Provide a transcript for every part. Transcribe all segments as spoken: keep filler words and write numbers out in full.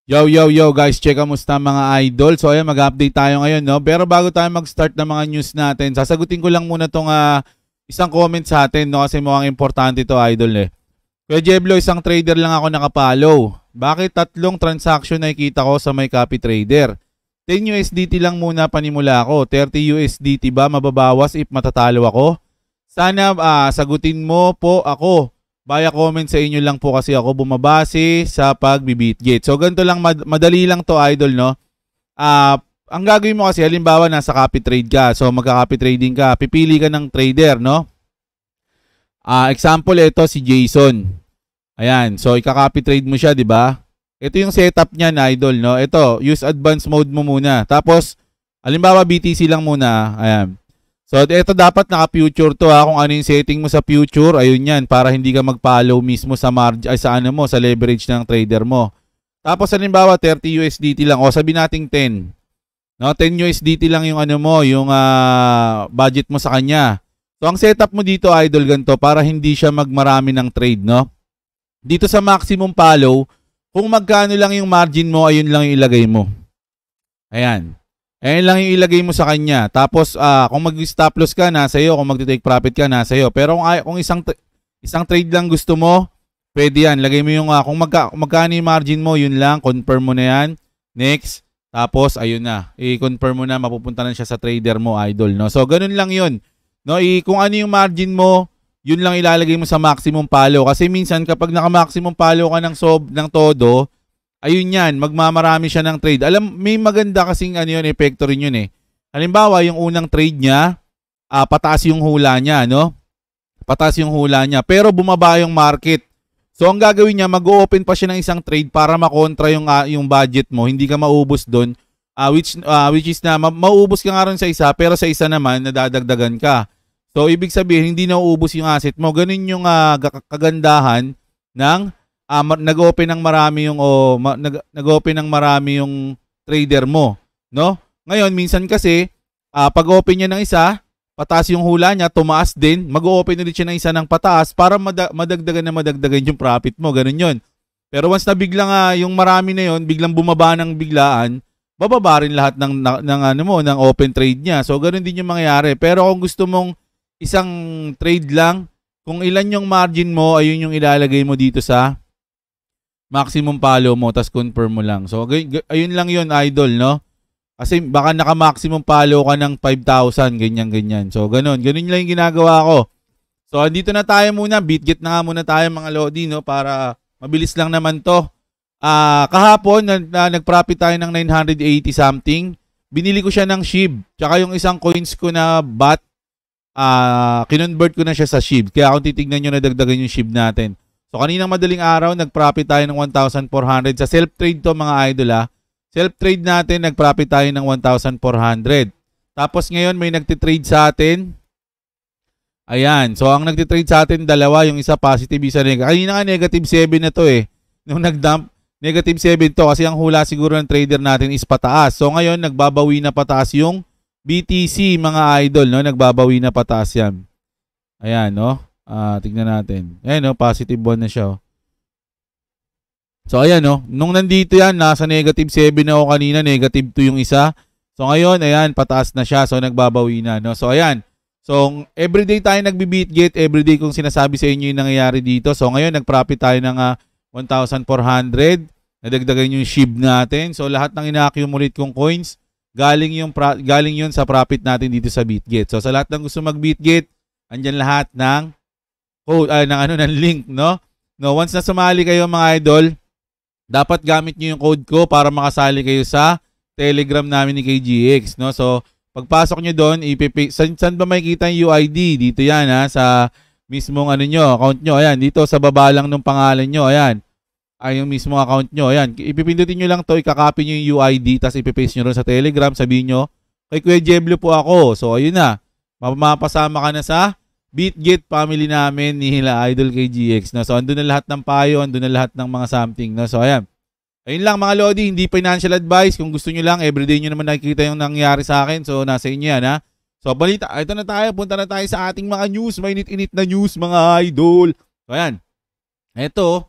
Yo, yo, yo guys, check kamusta mga idol. So ayan, mag-update tayo ngayon, no? Pero bago tayo mag-start ng mga news natin, sasagutin ko lang muna tong ah, isang comment sa atin, no? Kasi mukhang importante to, idol eh. Kuya Jeblo, isang trader lang ako nakapollow. Bakit tatlong transaction nakikita ko sa may copy trader? ten U S D T lang muna panimula ko. thirty U S D T ba mababawas if matatalo ako? Sana ah, sagutin mo po ako. Via comment sa inyo lang po kasi ako bumabase sa pag-beatgate. So ganito lang, mad madali lang to, idol, no? Ah, ang gagawin mo kasi, halimbawa nasa copy trade ka. So magka-copy trading ka, pipili ka ng trader, no? Ah, example ito si Jason. Ayan, so ika-copy trade mo siya, 'di ba? Ito yung setup niya, na idol, no? Ito, use advanced mode mo muna. Tapos halimbawa B T C lang muna. Ayan. So, ito dapat naka-future to, ha. Kung ano yung setting mo sa future, ayun yan, para hindi ka mag-follow mismo sa margin, ay sa ano mo, sa leverage ng trader mo. Tapos, halimbawa, thirty U S D T lang, o sabi nating ten. No, ten U S D T lang yung ano mo, yung uh, budget mo sa kanya. So, ang setup mo dito, idol, ganito, para hindi siya magmarami ng trade, no? Dito sa maximum follow, kung magkano lang yung margin mo, ayun lang yung ilagay mo. Ayan. Ayan lang yung ilagay mo sa kanya. Tapos, uh, kung mag-stop loss ka, nasa iyo. Kung mag-take profit ka, nasa iyo. Pero kung, kung isang, isang trade lang gusto mo, pwede yan. Lagay mo yung, uh, kung magka, magkano yung margin mo, yun lang. Confirm mo na yan. Next. Tapos, ayun na. I-confirm mo na, mapupunta na siya sa trader mo, idol. No? So, ganun lang yun. No? I, kung ano yung margin mo, yun lang ilalagay mo sa maximum follow. Kasi minsan, kapag naka-maximum follow ka ng, sob, ng todo, ayun yan, magmamarami siya ng trade. Alam, may maganda kasing ano yun, epekto rin yun eh. Halimbawa, yung unang trade niya, uh, pataas yung hula niya, no? Pataas yung hula niya, pero bumaba yung market. So, ang gagawin niya, mag-open pa siya ng isang trade para makontra yung, uh, yung budget mo. Hindi ka maubos doon, uh, which, uh, which is na, ma maubos ka nga rin sa isa, pero sa isa naman, nadadagdagan ka. So, ibig sabihin, hindi na uubos yung asset mo. Ganun yung uh, kagandahan ng Uh, nag-open ng marami yung oh, ma, nag-open ng marami yung trader mo, no? Ngayon minsan kasi uh, pag-open niya ng isa, pataas yung hula niya, tumaas din, mag-open ulit siya ng isa ng pataas para mada madagdagan na madagdagan yung profit mo, ganun 'yon. Pero once na biglang uh, yung marami na 'yon, biglang bumaba ng biglaan, bababa rin lahat ng, ng, ng ano mo, ng open trade niya. So ganun din yung mangyayari. Pero kung gusto mong isang trade lang, kung ilan yung margin mo, ayun yung ilalagay mo dito sa maximum follow mo, tas confirm mo lang. So, ayun lang yun, idol, no? Kasi baka naka-maximum follow ka ng five thousand, ganyan-ganyan. So, ganun. Ganun lang yung ginagawa ko. So, andito na tayo muna. Beatgate na nga muna tayo, mga Lodi, no? Para mabilis lang naman to. Uh, kahapon, na, na, nag-profit tayo ng nine hundred eighty something. Binili ko siya ng S H I B. Tsaka yung isang coins ko na B A T, uh, kinonvert ko na siya sa S H I B. Kaya kung titignan nyo, nadagdagan yung S H I B natin. So, kaninang madaling araw, nag-profit tayo ng one thousand four hundred. Sa self-trade to, mga idol, ha. Self-trade natin, nag-profit tayo ng one thousand four hundred. Tapos ngayon, may nagtitrade sa atin. Ayan. So, ang nagtitrade sa atin, dalawa. Yung isa positive, isa negative. Kanina nga, negative seven na to, eh. Nung nag-dump, negative seven to. Kasi ang hula siguro ng trader natin is pataas. So, ngayon, nagbabawi na pataas yung B T C, mga idol, no? Nagbabawi na pataas yan. Ayan, no? Ah, tignan natin. Ayan, no, positive one na siya. Oh. So, ayan, no, nung nandito yan, nasa negative seven na ako kanina, negative two yung isa. So, ngayon, ayan, pataas na siya. So, nagbabawi na, no. So, ayan. So, everyday tayo nagbi-beatgate. Everyday kung sinasabi sa inyo yung nangyayari dito. So, ngayon, nag-profit tayo ng uh, one thousand four hundred. Nadagdagan yung S H I B natin. So, lahat ng ina-accumulate kong coins, galing, yung galing yun sa profit natin dito sa Beatgate. So, sa lahat ng gusto mag-beatgate, andyan lahat ng code, uh, ng ano, ng link, no? No, once na sumali kayo, mga idol, dapat gamit niyo yung code ko para makasali kayo sa Telegram namin ni K G X, no? So, pagpasok niyo doon, ipipi san, san ba makikita yung U I D? Dito yan, ha, sa mismong ano niyo, account niyo. Ayan, dito sa baba lang ng pangalan niyo, ayan. Ay yung mismong account niyo, ayan. Ipipindutin niyo lang 'to, i-copy niyo yung U I D, tapos ipipaste niyo ron sa Telegram, sabihin niyo, kay Kuya Jeblo po ako. So, ayun na. Mapapasama ka na sa Beatgate family namin ni Hila Idol K G X. No? So, andun na lahat ng payo, andun na lahat ng mga something. No? So, ayan. Ayun lang, mga Lodi, hindi financial advice. Kung gusto nyo lang, everyday nyo naman nakikita yung nangyari sa akin. So, nasa inyo yan, ha? So, balita. Ito na tayo. Punta na tayo sa ating mga news. Mainit-init na news, mga idol. So, ayan. Ito,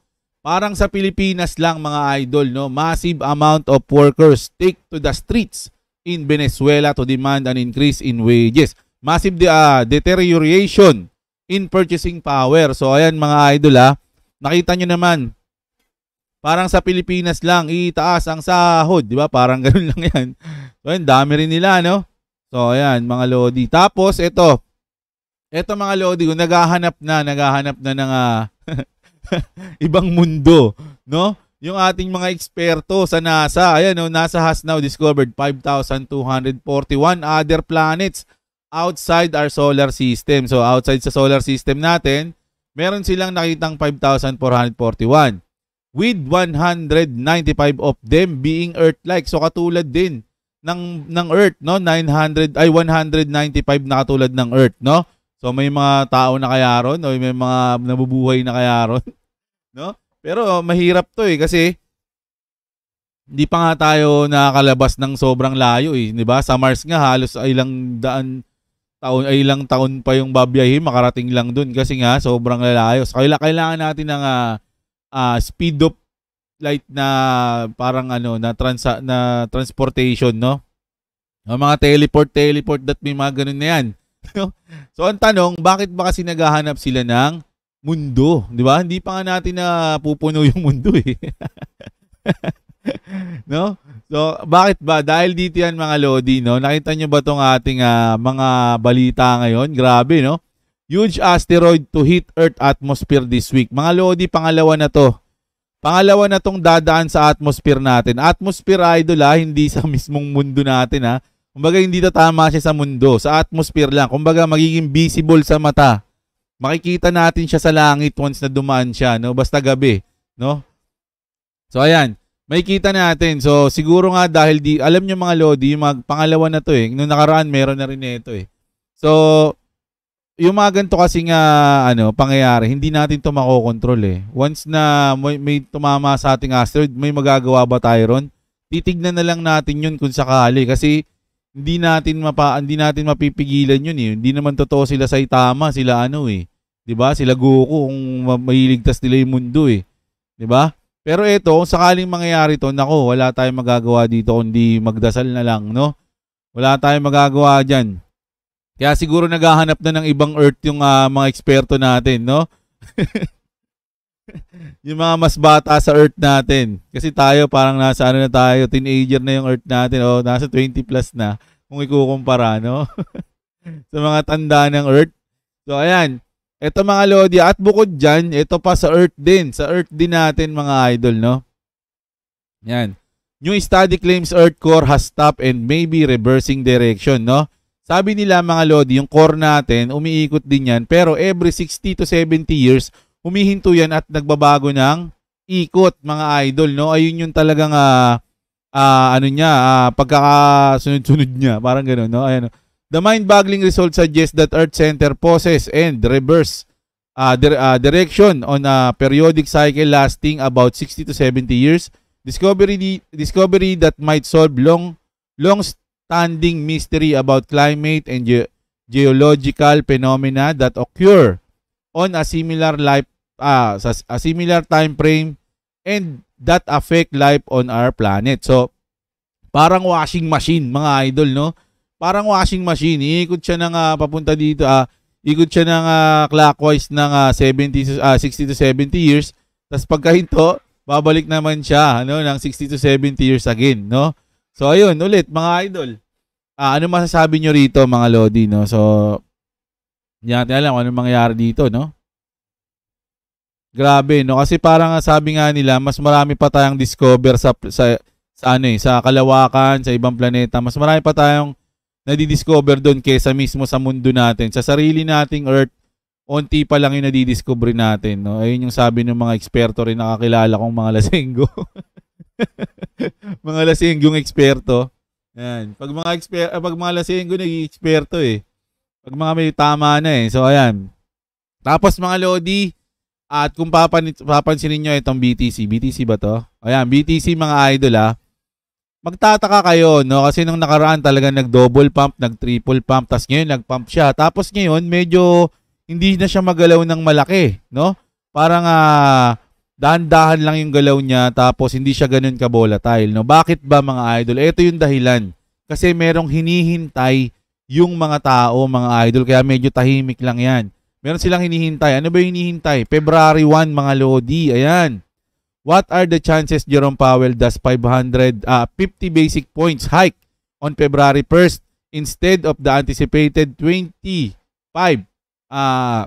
Parang sa Pilipinas lang mga idol, no? Massive amount of workers take to the streets in Venezuela to demand an increase in wages. Massive de- uh, deterioration in purchasing power. So ayan mga idol ha, nakita nyo naman, parang sa Pilipinas lang itaas ang sahod, di ba? Parang ganun lang yan. So ayan, dami rin nila, no? So ayan mga lodi. Tapos ito, ito mga lodi, kung naghahanap na, naghahanap na ng uh, ibang mundo, no? Yung ating mga eksperto sa NASA, ayan, no, NASA has now discovered five thousand two hundred forty-one other planets outside our solar system. So outside sa solar system natin, meron silang nakitang five thousand four hundred forty-one with one hundred ninety-five of them being Earth-like. So katulad din ng ng Earth, no? nine hundred ay one hundred ninety-five na katulad ng Earth, no? So may mga tao na kaya ron, o may mga nabubuhay na kaya ron, no? Pero mahirap 'to eh kasi hindi pa nga tayo nakakalabas ng sobrang layo eh, 'di ba? Sa Mars nga halos ilang daan taon ay ilang taon pa yung babiyahin makarating lang dun kasi nga sobrang lalayo. So kailangan natin ng uh, uh, speed of light na parang ano na trans na transportation, no? Yung mga teleport teleport that may mga ganun na yan. So ang tanong, bakit ba kasi naghahanap sila ng mundo, 'di ba? Hindi pa nga natin na pupuno yung mundo eh. No? So bakit ba? Dahil dito yan mga lodi, no? Nakita nyo ba tong ating uh, mga balita ngayon? Grabe, no? Huge asteroid to hit Earth atmosphere this week. Mga lodi, pangalawa na to. Pangalawa na tong dadaan sa atmosphere natin. Atmosphere idol ha, hindi sa mismong mundo natin ha. Kumbaga hindi tatama siya sa mundo, sa atmosphere lang. Kumbaga magiging visible sa mata. Makikita natin siya sa langit once na dumaan siya, no? Basta gabi, no? So ayan, makikita natin. So siguro nga dahil di alam niyo mga lodi, yung mga pangalawa na to eh. Noong nakaraan meron na rin ito eh. So yung mga ganito kasi nga ano, pangyayari, hindi natin to makokontrol eh. Once na may, may tumama sa ating asteroid, may magagawa ba tayo ron? Titignan na lang natin yun kung sakali kasi hindi natin mapa hindi natin mapipigilan yun eh. Hindi naman totoo sila Saitama, sila ano eh. 'Di ba? Sila Goku kung mailigtas nila yung mundo eh. 'Di ba? Pero ito, kung sakaling mangyayari to, nako, wala tayong magagawa dito kundi magdasal na lang, no? Wala tayong magagawa diyan. Kaya siguro naghahanap na ng ibang Earth yung uh, mga eksperto natin, no? Yung mga mas bata sa Earth natin. Kasi tayo parang nasa ano na tayo, teenager na yung Earth natin. O, nasa twenty plus na kung ikukumpara, no? Sa mga tanda ng Earth. So, ayan. Ito mga lodi. At bukod dyan, ito pa sa Earth din. Sa Earth din natin mga idol, no? Yan. New study claims Earth core has stopped and may be reversing direction, no? Sabi nila mga lodi, yung core natin, umiikot din yan. Pero every sixty to seventy years, humihinto yan at nagbabago ng ikot mga idol, no? Ayun yung talagang uh, uh, ano niya, uh, pagkakasunod-sunod niya, parang gano'n, no? Ayan, no? The mind-boggling result suggests that Earth center poses and reverse uh, di- uh, direction on a periodic cycle lasting about sixty to seventy years. Discovery discovery that might solve long long-standing mystery about climate and ge- geological phenomena that occur on a similar life uh, a similar time frame and that affect life on our planet. So parang washing machine mga idol, no? Parang washing machine, iikot siya ng uh, papunta dito, uh, ikot siya ng uh, clockwise ng uh, seventy, uh, sixty to seventy years, tapos pagkahinto, babalik naman siya, ano, ng sixty to seventy years again, no? So ayun, ulit mga idol. Uh, ano masasabi nyo rito mga lodi, no? So hindi natin alam kung ano mangyayari dito, no? Grabe, no? Kasi parang sabi nga nila, mas marami pa tayong discover sa sa, sa ano eh, sa kalawakan, sa ibang planeta. Mas marami pa tayong nadidiscover doon kaysa mismo sa mundo natin. Sa sarili nating Earth, onti pa lang yung nadidiscover natin, no? Ayun yung sabi ng mga eksperto rin nakakilala kong mga lasenggo. Mga lasenggong eksperto. Yan. Pag mga eksper pag mga lasenggo naging eksperto eh. Pag mga may tama na eh. So ayan. Tapos mga lodi, at kung papan papansinin niyo itong B T C, B T C ba to? Ayan, B T C mga idol ah. Magtataka kayo, no? Kasi nung nakaraan talaga nag-double pump, nag-triple pump, tapos ngayon nag-pump siya. Tapos ngayon, medyo hindi na siya magalaw ng malaki, no? Parang uh, dahan-dahan lang yung galaw niya tapos hindi siya ganun ka-volatile, no? Bakit ba mga idol? Ito yung dahilan. Kasi merong hinihintay yung mga tao, mga idol, kaya medyo tahimik lang yan. Meron silang hinihintay. Ano ba yung hinihintay? February first, mga Lodi. Ayan. What are the chances Jerome Powell does five hundred, uh, fifty basic points hike on February first instead of the anticipated twenty-five uh,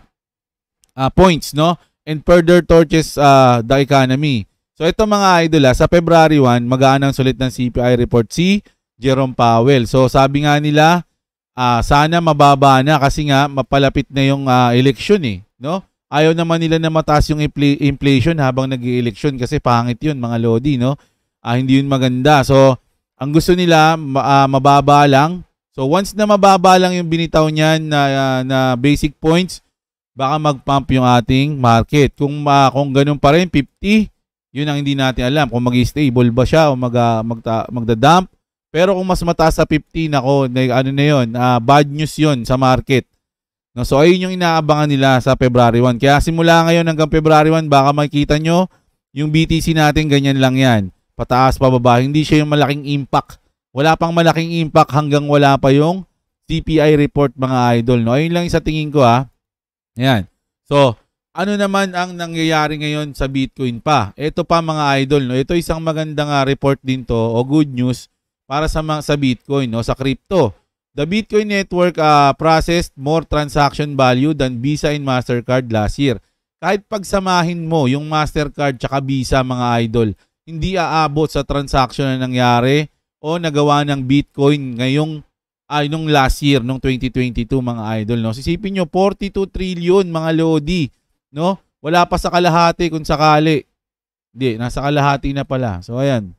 uh, points, no? And further torches uh, the economy. So ito mga idol, ah, sa February first, mag-a-announce ulit ng C P I report si Jerome Powell. So sabi nga nila, uh, sana mababa na kasi nga mapalapit na yung uh, election eh, no? Ayaw naman nila na mataas yung inflation habang nag-i-election kasi pangit yun mga Lodi, no? Uh, hindi yun maganda. So ang gusto nila uh, mababa lang. So once na mababa lang yung binitaw niyan na, uh, na basic points, baka mag-pump yung ating market. Kung uh, kung ganun pa rin, fifty, yun ang hindi natin alam. Kung mag-stable ba siya o mag, uh, magta, magda-dump. Pero kung mas mataas sa fifty, nako, ano na yun, uh, bad news yun sa market. No, so ayun yung inaabangan nila sa February first. Kaya simula ngayon hanggang February first, baka makikita nyo, yung B T C natin ganyan lang yan. Pataas, pababa. Hindi siya yung malaking impact. Wala pang malaking impact hanggang wala pa yung C P I report mga idol. No, ayun lang sa tingin ko ha. Ayan. So, ano naman ang nangyayari ngayon sa Bitcoin pa? Ito pa mga idol, no? Ito isang magandang uh, report din to o good news para sa mga sa Bitcoin, no, sa crypto. The Bitcoin network uh, processed more transaction value than Visa and Mastercard last year. Kahit pagsamahin mo yung Mastercard tsaka Visa mga idol, hindi aabot sa transaction na nangyari o nagawa ng Bitcoin ngayong ay uh, nung last year, nung twenty twenty-two mga idol, no. Sisipin nyo, forty-two trillion mga Lodi, no? Wala pa sa kalahati kung sakali. Hindi, nasa kalahati na pala. So ayan.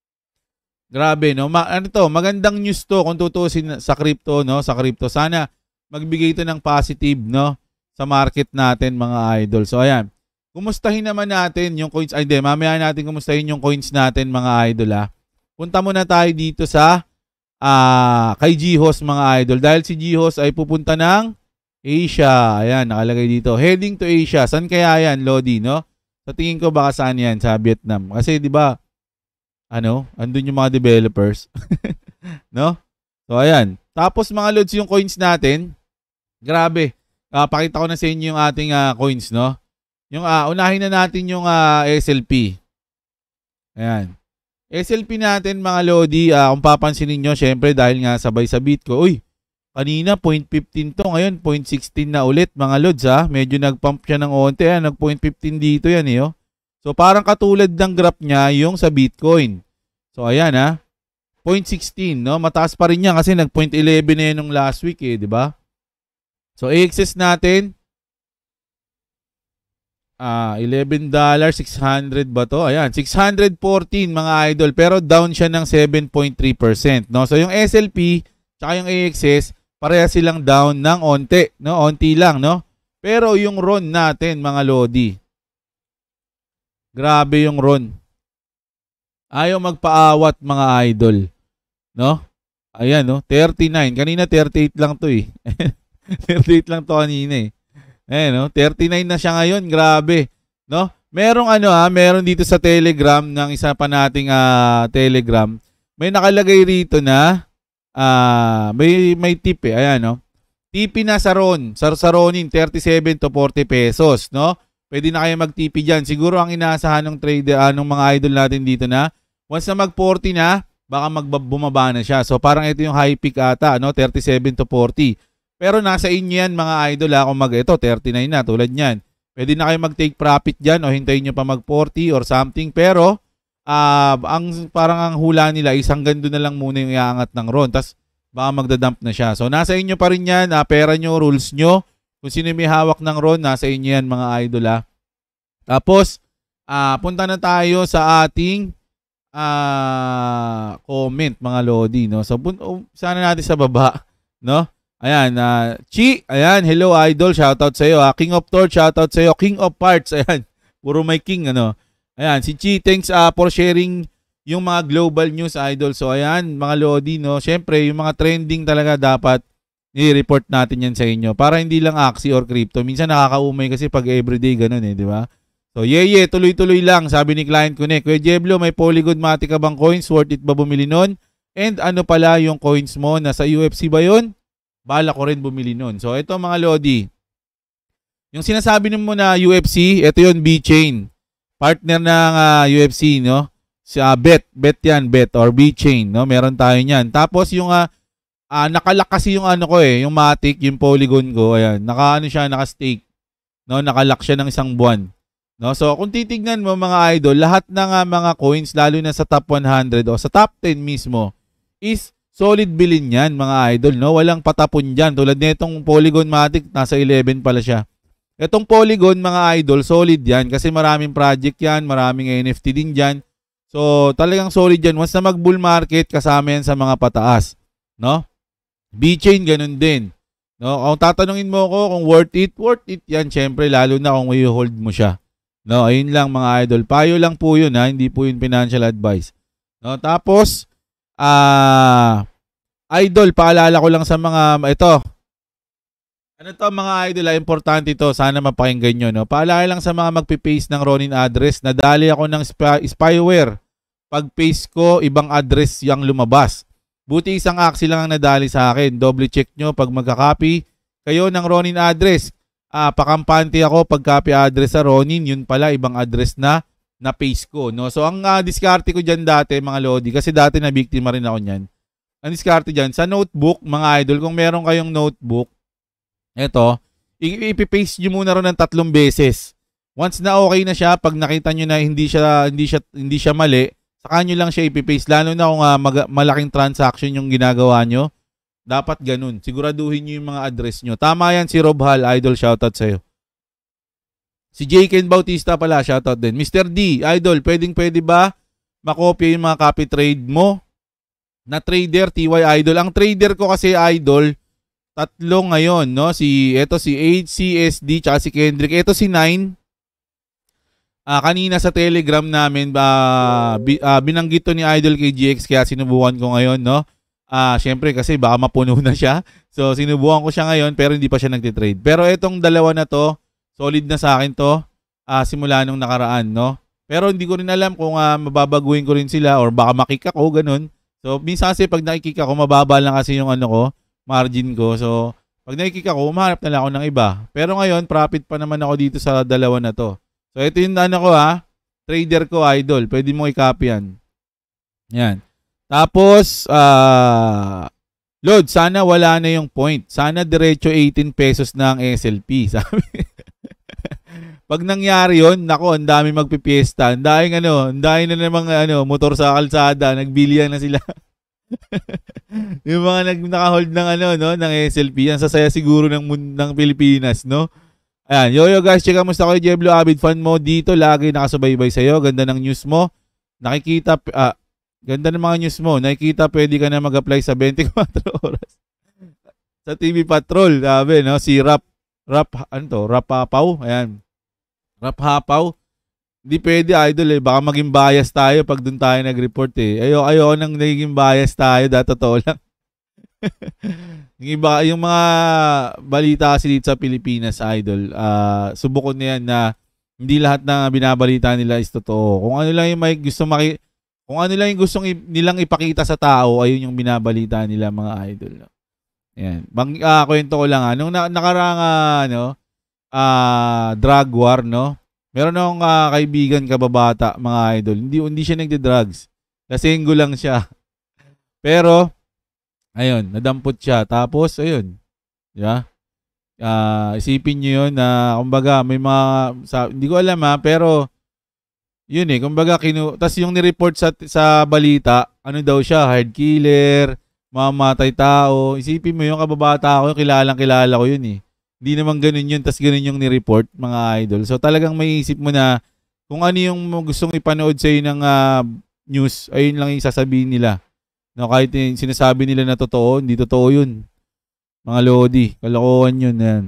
Grabe, no? Ma ano to, magandang news to kung tutuusin sa crypto, no? Sa crypto. Sana magbigay ito ng positive, no? Sa market natin, mga idol. So, ayan. Kumustahin naman natin yung coins. Ay, hindi. Mamaya natin kumustahin yung coins natin, mga idol, ha? Punta muna tayo dito sa uh, kay G-Host, mga idol. Dahil si G-Host ay pupunta ng Asia. Ayan, nakalagay dito. Heading to Asia. Saan kaya yan, Lodi, no? Sa tingin ko, baka saan yan? Sa Vietnam. Kasi, di ba, ano, andun yung mga developers. No? So, ayan. Tapos, mga lods, yung coins natin, grabe. Uh, pakita ko na sa inyo yung ating uh, coins, no? Yung, uh, unahin na natin yung uh, S L P. Ayan. S L P natin, mga lodi, uh, kung papansinin nyo, syempre, dahil nga sabay sa Bitcoin, uy, kanina, zero point one five to, ngayon, zero point one six na ulit, mga lods, ha? Medyo nag-pump siya ng onte, ha? Nag-zero point one five dito yan, eh, oh. So, parang katulad ng graph niya yung sa Bitcoin. So, ayan ha. zero point one six, no? Mataas pa rin yan kasi nag-zero point one one na yun nung last week eh, di ba? So, A X S natin. Ah, eleven dollars, six hundred ba to? Ayan, six hundred fourteen mga idol. Pero down siya ng seven point three percent, no? So, yung S L P tsaka yung A X S, pareha silang down ng onte, no? Onti lang, no? Pero yung R O N natin, mga lodi, grabe yung R O N. Ayaw magpaawat mga idol. No? Ayan, no? thirty-nine. Kanina thirty-eight lang to eh. thirty-eight lang to kanina eh. Ayan, no? thirty-nine na siya ngayon. Grabe. No? Merong ano ha, meron dito sa Telegram ng isa pa nating uh, Telegram. May nakalagay rito na uh, may, may tip eh. Ayan, no? T P na sa R O N. Sa, sa R O N, thirty-seven to forty pesos, no? Pwede na kayo mag-T P dyan. Siguro ang inaasahan ng trade, uh, ng mga idol natin dito na, once na mag-forty na, baka magbumaba na siya. So parang ito yung high peak ata, no? thirty-seven to forty. Pero nasa inyo yan, mga idol, ha? Kung mag, ito, thirty-nine na, tulad yan. Pwede na kayo mag-take profit dyan o hintayin nyo pa mag-forty or something. Pero, uh, ang parang ang hula nila, isang gando na lang muna yung iangat ng R O N. Tapos, baka magdadump na siya. So, nasa inyo pa rin yan. Uh, pera nyo, rules nyo. Kung sino may hawak ng R O N, nasa inyo yan, mga idol, ha. Tapos, uh, punta na tayo sa ating uh, comment, mga lodi, no? So, oh, sana natin sa baba, no? Ayan, uh, Chi, ayan, hello, idol, shoutout sa iyo. Uh, King of Torch, shoutout sa iyo. King of Parts, ayan, puro may king, ano. Ayan, si Chi, thanks uh, for sharing yung mga global news, idol. So, ayan, mga lodi, no? Siyempre, yung mga trending talaga dapat i-report natin yan sa inyo para hindi lang Axie or crypto. Minsan nakakaumay kasi pag everyday ganun eh, di ba? So, yeah, yeah, tuloy-tuloy lang, sabi ni Client Connect. Kuya Jeblo, may Polygon Matic ka bang coins? Worth it ba bumili nun? And ano pala yung coins mo? Nasa U F C ba yun? Bala ko rin bumili nun. So, ito mga Lodi. Yung sinasabi mo na U F C, ito yun, B-Chain. Partner ng uh, U F C, no? Uh, bet, bet yan, bet, or B-Chain, no? Meron tayo niyan. Tapos yung, uh, uh, nakalak kasi yung ano ko eh, yung Matic, yung Polygon ko, ayan. Naka, ano siya, naka-stake. No? Nakalak siya ng isang buwan. No, so kung titignan mo mga idol, lahat ng uh, mga coins lalo na sa top one hundred o sa top ten mismo is solid bilin yan mga idol, no? Walang patapon diyan. Tulad nitong Polygon Matic, nasa eleven pala siya. Itong Polygon mga idol, solid yan kasi maraming project yan, maraming N F T din diyan. So talagang solid yan. Once na mag-bull market, kasama yan sa mga pataas, no? B-Chain ganun din. No, kung tatanungin mo ko kung worth it, worth it yan syempre lalo na kung i-hold mo siya. No, ayun lang mga idol. Payo lang po 'yun ha, hindi po 'yun financial advice. No, tapos ah uh, idol, paalala ko lang sa mga ito. Ano to mga idol, ah, importante ito, sana mapakinggan niyo, no. Paalala lang sa mga magpi-paste ng Ronin address, nadali ako ng spy spyware. Pag paste ko, ibang address yang lumabas. Buti isang aksi lang ang nadali sa akin. Double check nyo pag magka-copy kayo ng Ronin address. Ah, pakampante ako pag copy address sa Ronin, yun pala ibang address na na paste ko, no. So ang uh, diskarte ko diyan dati mga Lodi, kasi dati na biktima rin ako niyan. Ang diskarte diyan sa notebook mga idol, kung meron kayong notebook, eto, i-paste niyo muna ron ng tatlong beses. Once na okay na siya, pag nakita niyo na hindi siya hindi siya hindi siya mali, saka niyo lang siya i-paste, lalo na kung uh, mag- malaking transaction yung ginagawa niyo. Dapat ganun. Siguraduhin nyo yung mga address nyo. Tama yan si Rob Hall. Idol, shoutout sa'yo. Si J. Ken Bautista pala, shoutout din. Mister D, Idol, pwedeng pwede ba makopya yung mga copy trade mo na trader, T Y Idol? Ang trader ko kasi, Idol, tatlo ngayon, no? Si, eto si H, si S D, tsaka si Kendrick. Eto si Nine. Ah, kanina sa Telegram namin, uh, bi, uh, binanggit to ni Idol kay G X, kaya sinubukan ko ngayon, no? Ah, syempre kasi baka mapuno na siya. So sinubukan ko siya ngayon pero hindi pa siya nagte-trade. Pero itong dalawa na to, solid na sa akin to, ah, simula nung nakaraan, no? Pero hindi ko rin alam kung ah, mababaguhin ko rin sila or baka makik ako, ganun. So minsan kasi pag nakikik ako, mababa lang kasi yung ano ko, margin ko. So pag nakikik ako, umahanap na lang ako ng iba. Pero ngayon, profit pa naman ako dito sa dalawa na to. So ito yung ano ko ha, trader ko, Idol. Pwede mo i-copy yan. Yan. Tapos, ah, uh, Lord, sana wala na yung point. Sana diretso eighteen pesos na ang S L P. Sabi. Pag nangyari yun, nako, ang dami magpipiesta. Ang daming ano, ang dami na namang ano, motor sa kalsada, nagbilihan na sila. Yung mga nag naka-hold ng ano, no, ng S L P, ang sasaya siguro ng ng Pilipinas, no? Ayan, yo yo guys, check kamusta kayo, Jeblo, avid fan mo dito, lagi nakasubaybay sa'yo. Ganda ng news mo. Nakikita, ah, ganda ng mga news mo. Nakikita pwede ka na mag-apply sa twenty-four oras. Sa T V Patrol, sabi, no? Si Rap, Rap, ano to? Rap Hapaw. Ayan. Rap Hapaw. Hindi pwede, Idol, eh. Baka maging bias tayo pag dun tayo nag-report, eh. Ayo, ayo nang naging bias tayo. Dahil totoo lang. yung, iba, yung mga balita kasi dito sa Pilipinas, Idol, uh, subukon na yan na hindi lahat na binabalita nila is totoo. Kung ano lang yung may gusto maki Kung ano lang yung gustong nilang ipakita sa tao, ayun yung binabalita nila mga idol. No? Ayan. Bang, uh, kwento ko lang, nung na, nakarang uh, ano, uh, drug war, no? Meron akong uh, kaibigan, kababata, mga idol. Hindi, hindi siya nagde-drugs. Lasenggo lang siya. Pero, ayun, nadampot siya. Tapos, ayun. Yeah. Uh, isipin nyo yun na, kumbaga, may mga, sa, hindi ko alam ha, pero, yun eh, kumbaga, kinu... tas yung ni-report sa, sa balita, ano daw siya, hard killer, mamatay tao. Isipin mo yung kababata ko, yung kilalang kilala ko yun eh. Hindi naman ganun yun, tas ganun yung ni-report, mga idol. So talagang may isip mo na, kung ano yung gustong ipanood sa'yo ng uh, news, ayun lang yung sasabihin nila. No, kahit yung sinasabi nila na totoo, hindi totoo yun. Mga Lodi, kalokohan yun. Yan.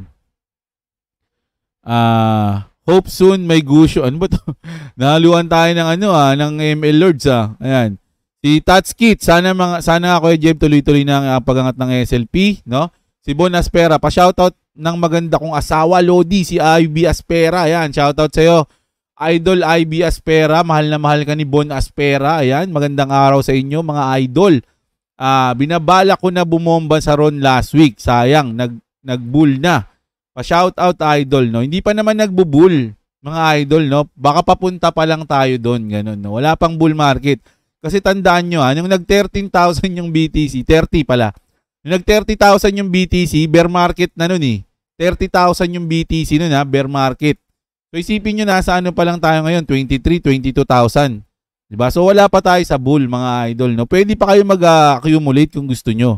Ah... Uh, Hope soon may gusyo. Ano ba to? Nahaluan tayo ng ano ah, ng M L Lords ah. Ayan. Si Tatskit, sana mga sana ako Jeb tuloy-tuloy na ang uh, pagangat ng S L P, no? Si Bon Aspera, pa-shoutout ng maganda kong asawa Lodi, si I B Aspera. Ayan, shoutout sa iyo. Idol I B Aspera, mahal na mahal ka ni Bon Aspera. Ayan, magandang araw sa inyo mga idol. Ah, binabala ko na bumomba sa Ron last week. Sayang, nag nagbull na. Pa-shout out idol, no. Hindi pa naman nagbubull, mga idol, no. Baka papunta pa lang tayo doon, ganun, no. Wala pang bull market. Kasi tandaan nyo, ha, yung nag thirteen thousand yung B T C, thirty pala. Yung nag thirty thousand yung B T C, bear market na nun eh. thirty thousand yung B T C nun, ha, bear market. So isipin nyo, nasa ano pa lang tayo ngayon, twenty-three, twenty-two thousand. Diba? So wala pa tayo sa bull, mga idol, no. Pwede pa kayo mag-accumulate kung gusto nyo.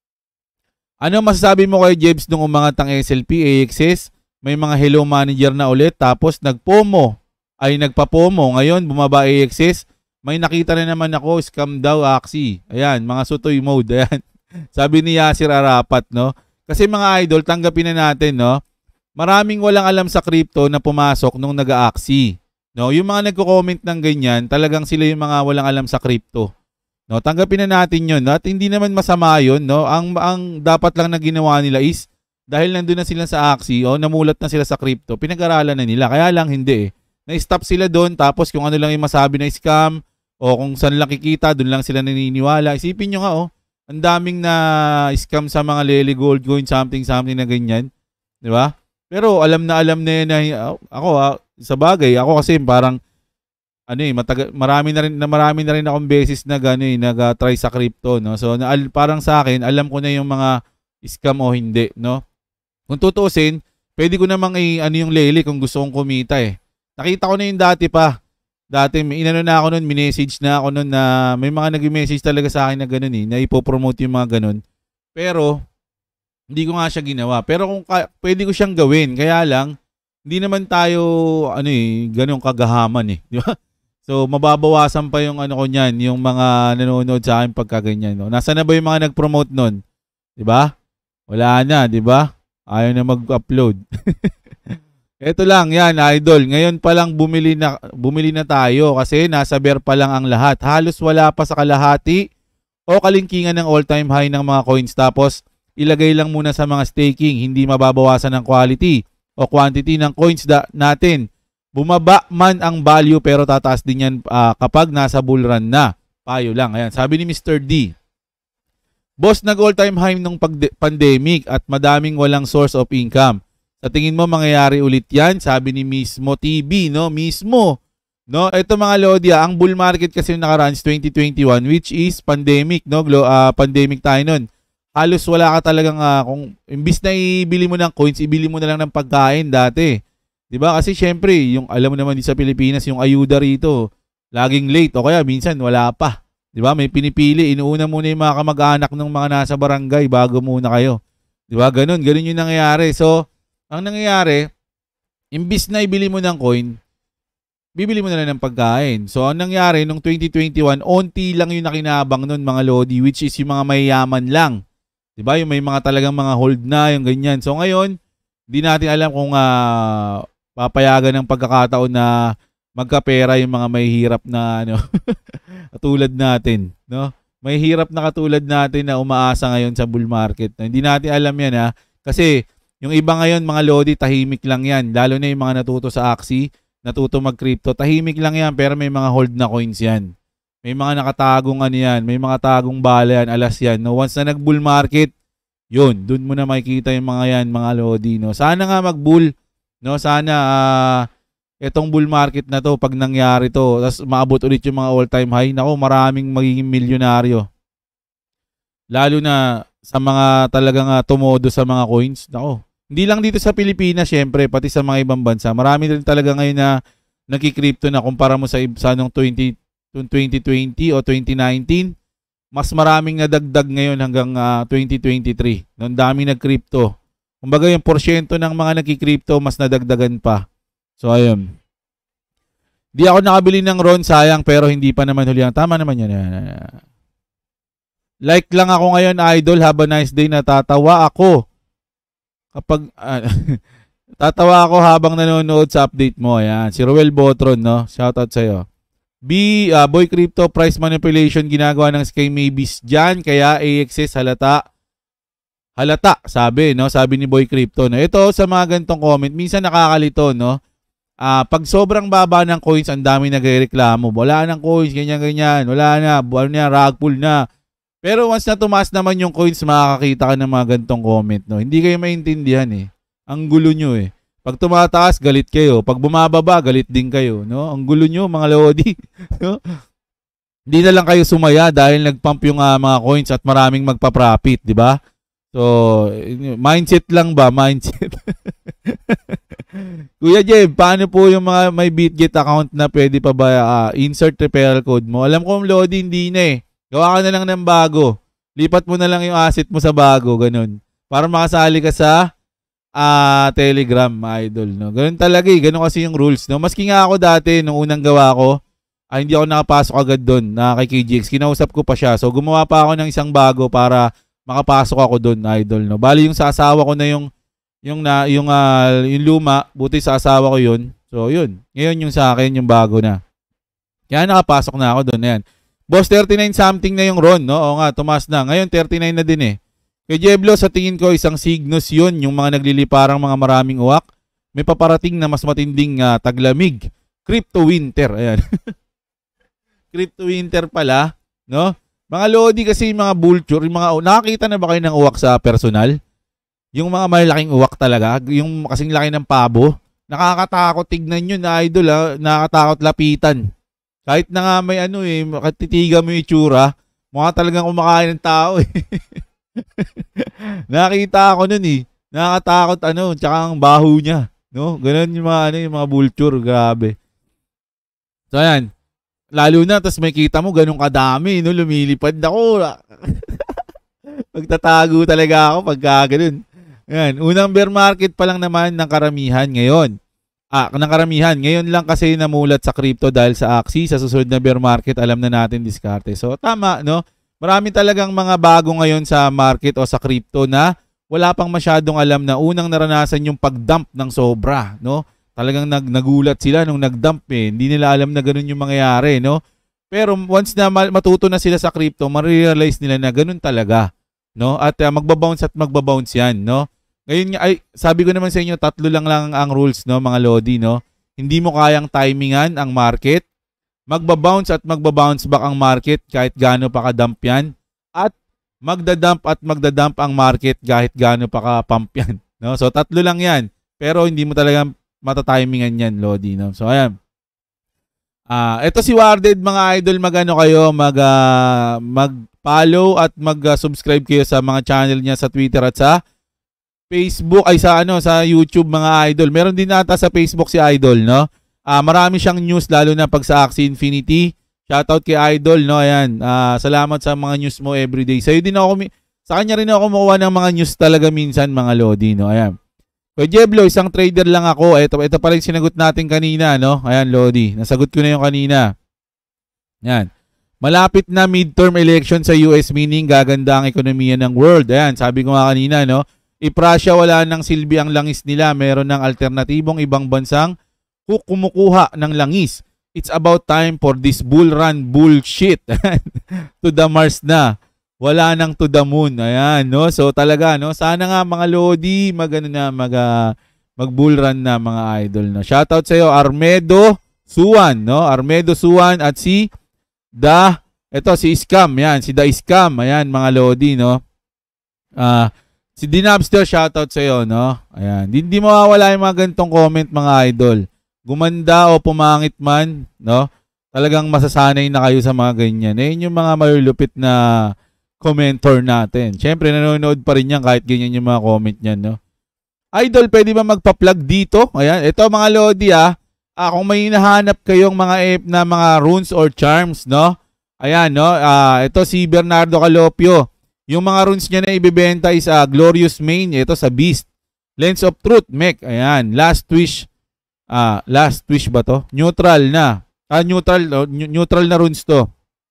Ano masasabi mo kay Jebs nung umangat ang S L P, A X S? May mga hello manager na ulit, tapos nagpomo, ay nagpapomo. Ngayon, bumaba A X S. May nakita na naman ako, scam daw, Axie. Ayan, mga sutoy mode. Ayan. Sabi ni Yasir Arapat, no? Kasi mga idol, tanggapin na natin, no? Maraming walang alam sa crypto na pumasok nung nag-Axie. No, yung mga nagko-comment ng ganyan, talagang sila yung mga walang alam sa crypto. No, tanggapin na natin 'yon, no? At hindi naman masama 'yon, no? Ang ang dapat lang na ginawa nila is dahil nandoon na sila sa Axie, o namulat na sila sa crypto, pinag-aralan na nila. Kaya lang hindi eh. Na-stop sila doon, tapos kung ano lang yung masabi na scam o kung saan lang kikita, doon lang sila naniniwala. Isipin nyo nga, oh, ang daming na scam sa mga Lele Gold Coin, something something na ganyan, 'di ba? Pero alam na alam na yun na ako, ha, sa bagay, ako kasi parang ano eh, mataga, marami na rin na marami na rin akong beses na gano eh, nag-try sa crypto, no. So na, parang sa akin, alam ko na yung mga scam o hindi, no. Kung tutuusin, pwede ko namang i ano yung Lele kung gusto kong kumita eh. Nakita ko na yung dati pa. Dati inano na ako noon, minessage na ako noon na may mga nag-message talaga sa akin na ganoon eh, na ipo-promote yung mga ganoon. Pero hindi ko nga siya ginawa. Pero kung ka, pwede ko siyang gawin, kaya lang, hindi naman tayo, ano eh, ganun kagahaman eh. Di ba? So, mababawasan pa yung ano ko niyan, yung mga nanonood sa akin pagkaganyan. No? Nasaan na ba yung mga nag-promote nun? Di ba? Wala na, di ba? Ayaw na mag-upload. Ito lang, yan, idol. Ngayon pa lang bumili na, bumili na tayo kasi nasa bear pa lang ang lahat. Halos wala pa sa kalahati o kalingkingan ng all-time high ng mga coins. Tapos, ilagay lang muna sa mga staking, hindi mababawasan ng quality o quantity ng coins da natin. Bumaba man ang value pero tataas din yan uh, kapag nasa bull run na. Payo lang. Ayan, sabi ni Mister D. Boss, nag all-time high nung pandemic at madaming walang source of income. Sa tingin mo mangyayari ulit yan? Sabi ni Mismo T V, no? Mismo. No, ito mga Lodia, ang bull market kasi yung nakaraan is twenty twenty-one, which is pandemic, no? Uh, pandemic tayo nun. Halos wala ka talagang, uh, kung imbis na ibili mo ng coins, ibili mo na lang ng pagkain dati. Diba? Kasi syempre, yung alam mo naman di sa Pilipinas, yung ayuda rito, laging late o kaya minsan wala pa. Diba? May pinipili, inuuna muna yung mga kamag-anak ng mga nasa barangay bago muna kayo. Diba? Ganun, ganun yung nangyayari. So, ang nangyayari, imbis na ibili mo ng coin, bibili mo na lang ng pagkain. So, ang nangyari, nung twenty twenty-one, onti lang yung nakinabang nun mga Lodi, which is yung mga mayayaman lang. Diba? Yung may mga talagang mga hold na, yung ganyan. So ngayon, hindi natin alam kung uh, papayagan ng pagkakataon na magkapera yung mga may hirap na ano, katulad natin. No? May hirap na katulad natin na umaasa ngayon sa bull market. No? Hindi natin alam yan ha. Kasi yung iba ngayon mga Lodi, tahimik lang yan. Lalo na yung mga natuto sa Axie, natuto mag-crypto. Tahimik lang yan pero may mga hold na coins yan. May mga nakatagong ano yan, may mga tagong bala yan, alas yan. No? Once na nag-bull market, yun, dun mo na makikita yung mga yan, mga Lodi. No? Sana nga mag-bull, no? Sana uh, itong bull market na to, pag nangyari to, tapos maabot ulit yung mga all-time high, nako, maraming magiging milyonaryo. Lalo na sa mga talagang uh, tumodo sa mga coins, nako. Hindi lang dito sa Pilipinas, syempre, pati sa mga ibang bansa. Marami rin talaga ngayon na nagki-crypto na kumpara mo sa, sa nung twenty twenty o twenty nineteen, mas maraming nadagdag ngayon hanggang uh, twenty twenty-three. Noong daming nag-crypto. Kumbaga yung porsyento ng mga nagki-crypto mas nadagdagan pa. So ayun. Di ako nakabili ng Ron, sayang, pero hindi pa naman huli. Tama naman yan. Like lang ako ngayon, idol. Have a nice day. Natatawa ako. Kapag uh, tatawa ako habang nanonood sa update mo. Ayan. Si Roel Botron, no? Shoutout sa'yo. B, uh, Boy Crypto, price manipulation ginagawa ng Sky Maybes dyan, kaya A X S halata. Halata, sabi, no? Sabi ni Boy Crypto. No? Ito, sa mga ganitong comment, minsan nakakalito, no? Ah, pag sobrang baba ng coins, ang dami nagrereklamo. Wala nang coins, ganyan-ganyan. Wala na, buwan na, rug pull na. Pero once na tumaas naman yung coins, makakakita ka ng mga gantong comment, no? Hindi kayo maintindihan eh. Ang gulo nyo eh. Pag tumataas, galit kayo. Pag bumababa, galit din kayo, no? Ang gulo nyo, mga lodi. No? Hindi na lang kayo sumaya dahil nagpump yung uh, mga coins at maraming magpa-profit, di ba? So, mindset lang ba? Mindset. Kuya Jeb, paano po yung mga may BitGet account na pwede pa ba uh, insert referral code mo? Alam ko, Lodi, hindi na eh. Gawa ka na lang ng bago. Lipat mo na lang yung asset mo sa bago, ganun. Para makasali ka sa uh, Telegram, idol. No? Ganun talaga eh. Ganun kasi yung rules. No? Maski nga ako dati, nung unang gawa ko, ay hindi ako nakapasok agad doon na kay K G X. Kinausap ko pa siya. So, gumawa pa ako ng isang bago para makapasok ako doon, idol. No? Bali yung sa asawa ko na yung yung na yung uh, yung luma, buti sa asawa ko yun. So, yun. Ngayon yung sa akin, yung bago na. Kaya nakapasok na ako doon. Ayan. Boss, thirty-nine something na yung Ron, no? Oo nga, tumaas na. Ngayon, thirty-nine na din eh. Kay Jeblo, sa tingin ko, isang signos yun, yung mga nagliliparang mga maraming uwak. May paparating na mas matinding uh, taglamig. Crypto winter. Ayan. Crypto winter pala, no? Mga Lodi kasi mga vulture, yung mga, nakakita na ba kayo ng uwak sa personal? Yung mga malaking uwak talaga, yung kasing laki ng pabo. Nakakatakot tignan yun na idol, ha? Nakakatakot lapitan. Kahit na nga may ano eh, makatitiga mo yung itsura, mukha talagang kumakain ng tao eh. Nakita ako nun eh. Nakakatakot ano, tsaka ang baho niya. No? Ganun yung mga, ano, yung mga vulture, grabe. So ayan, lalo na, tapos may kita mo, ganun kadami, no? Lumilipad ako. Magtatago talaga ako pagka ganun. Ayan, unang bear market pa lang naman ng karamihan ngayon. Ah, ng karamihan. Ngayon lang kasi namulat sa crypto dahil sa Axie. Sa susunod na bear market, alam na natin diskarte. So, tama, no? Marami talagang mga bago ngayon sa market o sa crypto na wala pang masyadong alam na unang naranasan yung pag-dump ng sobra, no? Talagang nag nagulat sila nung nag-dump eh. Hindi nila alam na ganun yung mangyayari, no? Pero once na matuto na sila sa crypto, ma-realize nila na ganun talaga, no? At uh, magbabounce at magbabounce yan, no? Ngayon, ay, sabi ko naman sa inyo, tatlo lang lang ang rules, no, mga Lodi, no? Hindi mo kayang timingan ang market, magbabounce at magbabounce back ang market kahit gaano pa ka-dump yan, at magdadump at magdadump ang market kahit gaano pa ka-pump yan, no? So, tatlo lang yan. Pero hindi mo talaga matatimingan yan, Lodi, no? So, ayan. Ah, uh, ito si Warded, mga idol, magano kayo, mag, uh, mag-follow at mag-subscribe kayo sa mga channel niya sa Twitter at sa Facebook, ay sa ano, sa YouTube, mga idol. Meron din nata sa Facebook si Idol, no? Ah, uh, marami siyang news lalo na pag sa Axie Infinity. Shoutout kay Idol, no? Ayan. Ah, uh, salamat sa mga news mo everyday. Sa'yo din ako, sa kanya rin ako kumukuha ng mga news talaga minsan, mga Lodi, no? Ayan. Kay Jeblo, isang trader lang ako. Ito, ito pa rin sinagot natin kanina, no? Ayan, Lodi. Nasagot ko na yung kanina. Ayan. Malapit na midterm election sa U S, meaning gaganda ang ekonomiya ng world. Ayan, sabi ko nga kanina, no? Iprasya, wala nang silbi ang langis nila. Meron ng alternatibong ibang bansang kumukuha ng langis. It's about time for this bull run bullshit. To the Mars na. Wala nang to the moon. Ayan, no? So talaga, no? Sana nga mga Lodi, magano na, mag, uh, mag bull run na, mga idol, no? Shoutout sa iyo, Armedo Suwan, no? Armedo Suwan at si Da, ito si Scam, yan, si Da Scam. Ayan, mga Lodi, no? Ah, uh, si Dinabster, shoutout sa iyo, no? Ayan. Hindi mawawala yung mga ganitong comment, mga idol. Gumanda o pumangit man, no? Talagang masasanay na kayo sa mga ganyan. Eh, yung mga malulupit na commenter natin. Siyempre, nanonood pa rin yan kahit ganyan yung mga comment niyan, no? Idol, pwede ba magpa-plug dito? Ayan. Ito, mga Lodi, ah. ah kung may hinahanap kayong mga app na mga runes or charms, no? Ayan, no? Ah, ito si Bernardo Calopio. Yung mga runes niya na ibibenta is uh, Glorious Main, ito sa Beast. Lens of Truth, Mech, ayan. Last Wish, ah, Last Wish ba to? Neutral na. Ah, neutral, oh, neutral na runes to.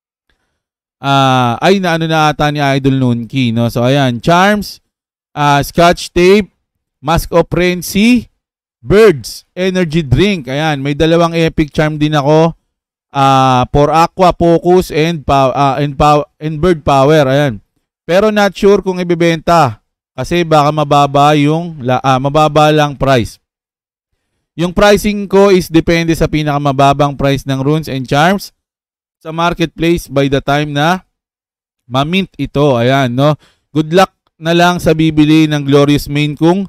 Ah, ay na ano na ata ni Idol Nunki, no? So ayan, Charms, ah, Scotch Tape, Mask of Frenzy, Birds, Energy Drink. Ayan, may dalawang epic charm din ako. Ah, for Aqua Focus and power uh, and power and Bird Power, ayan. Pero not sure kung ibebenta kasi baka mababa yung uh, mababa lang price. Yung pricing ko is depende sa pinakamababang price ng runes and charms sa marketplace by the time na ma-mint ito. Ayan, no? Good luck na lang sa bibili ng Glorious Main kung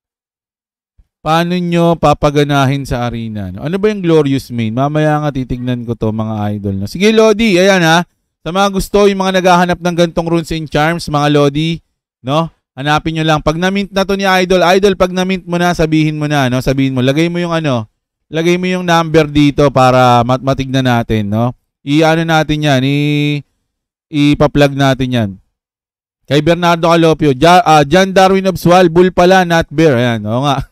paano nyo papaganahin sa arena. No? Ano ba yung Glorious Main? Mamaya nga titignan ko to mga idol. No? Sige, Lodi. Ayan ha. Sa mga gusto, yung mga naghahanap ng gantong runes and charms, mga Lodi, no? Hanapin nyo lang. Pag na-mint na to ni Idol, Idol, pag na-mint mo na, sabihin mo na, no? Sabihin mo, lagay mo yung ano, lagay mo yung number dito para mat matignan natin, no? I-ano natin yan, i ipa-plug natin yan. Kay Bernardo Calopio, ja, uh, John Darwin Obswal, Bull pala, not bear. Ayan, oo nga.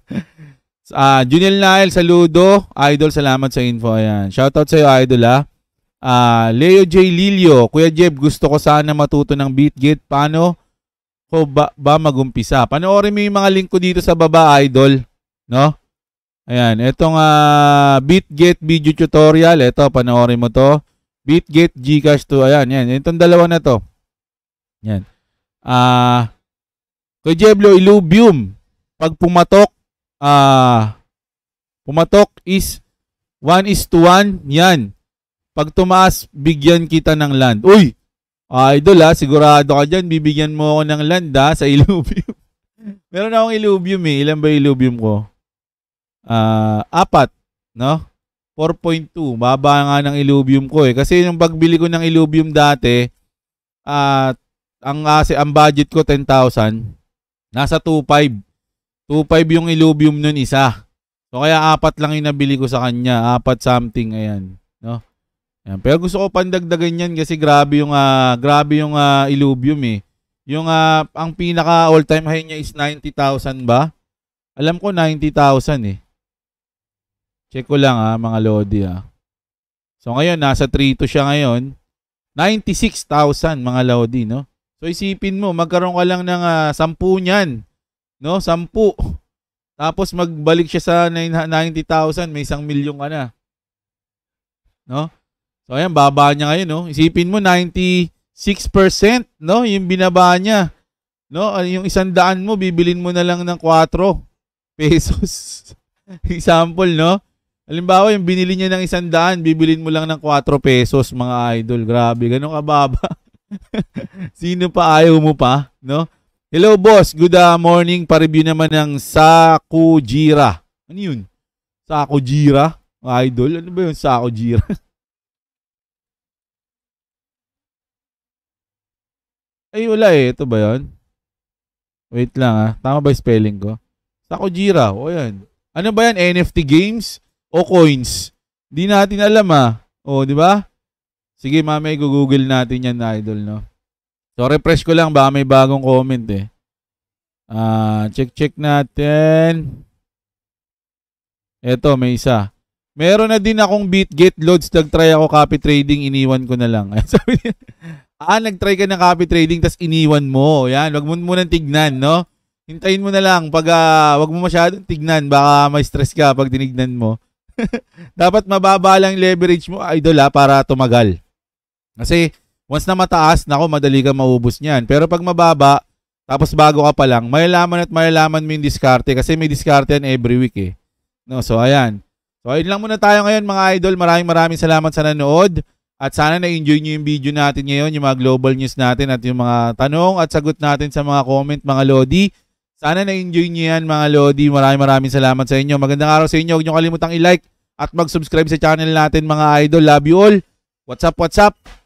uh, Juniel Nael, saludo. Idol, salamat sa info. Ayan. Shoutout sa'yo, Idol, ha. Uh, Leo J. Lilio, Kuya Jeb, gusto ko sana matuto ng BeatGate. Paano ko ba, ba magumpisa? Panoorin mo yung mga link ko dito sa baba, Idol. No? Ayan, etong uh, BeatGate video tutorial. Ito, panoorin mo to. BeatGate, Gcash to. Ayan, yan. Itong dalawa na to. Yan. Ah, uh, Kuya Jeblo, Illuvium. Pag pumatok, ah, uh, pumatok is one is to one. Yan. Pag tumaas, bigyan kita ng land. Uy! Idol ha, sigurado ka dyan, bibigyan mo ako ng land ha, sa Illuvium. Meron akong Illuvium eh. Ilan ba Illuvium ko? Uh, apat, no? four point two. Baba nga ng Illuvium ko eh. Kasi yung pagbili ko ng Illuvium dati, uh, ang, uh, ang budget ko ten thousand. Nasa two point five. two point five yung Illuvium nun isa. So kaya apat lang yung nabili ko sa kanya. Apat something, ayan. No? Yan. Pero gusto ko pandagdagan yan kasi grabe yung uh, grabe yung uh, Illuvium eh. Yung uh, ang pinaka all-time high niya is ninety thousand ba? Alam ko ninety thousand eh. Check ko lang ha, mga Lodi ha. So ngayon nasa three two siya ngayon. ninety-six thousand mga Lodi, no? So isipin mo, magkaroon ka lang ng uh, sampu niyan, no? Sampu. Tapos magbalik siya sa ninety thousand, may isang milyon ka na. No? So ayan, baba niya ngayon, no? Isipin mo ninety-six percent, no? Yung binaba niya. No? Yung isang daan mo, bibilin mo na lang ng four pesos. Example, no? Halimbawa, yung binili niya ng isang daan, bibilin mo lang ng four pesos, mga idol. Grabe, ganun kababa. Sino pa ayaw mo pa, no? Hello, boss. Good uh, morning. Pa-review naman ng Sakujira. Ano yun? Sakujira? Idol? Ano ba yun? Sakujira? Ay, wala eh. Ito ba yun? Wait lang ah. Tama ba yung spelling ko? Sakujira. O yan. Ano ba yan? N F T games? O coins? Di natin alam ah. O, di ba? Sige, mamaya i-google natin yan, idol, no? So, refresh ko lang. Baka may bagong comment eh. Uh, check-check natin. Eto, may isa. Meron na din akong BeatGate loads. Nag-try ako copy trading. Iniwan ko na lang. Sabi niya, ah, nag-try ka ng copy trading tas iniwan mo. Yan, wag mo munang tignan, no? Hintayin mo na lang pag uh, wag mo masyadong tignan, baka may stress ka pag tinignan mo. Dapat mababa lang leverage mo, idol ha, para tumagal. Kasi once na mataas, nako, madali ka maubos niyan. Pero pag mababa, tapos bago ka pa lang, malalaman at malalaman mo yung diskarte kasi may diskarte yan every week eh. No, so ayan. So ayun lang muna tayo ngayon mga idol. Maraming maraming salamat sa nanood. At sana na-enjoy nyo yung video natin ngayon, yung mga global news natin at yung mga tanong at sagot natin sa mga comment, mga Lodi. Sana na-enjoy nyo yan, mga Lodi. Maraming maraming salamat sa inyo. Magandang araw sa inyo. Huwag nyo kalimutang i-like at mag-subscribe sa channel natin, mga idol. Love you all. What's up, what's up?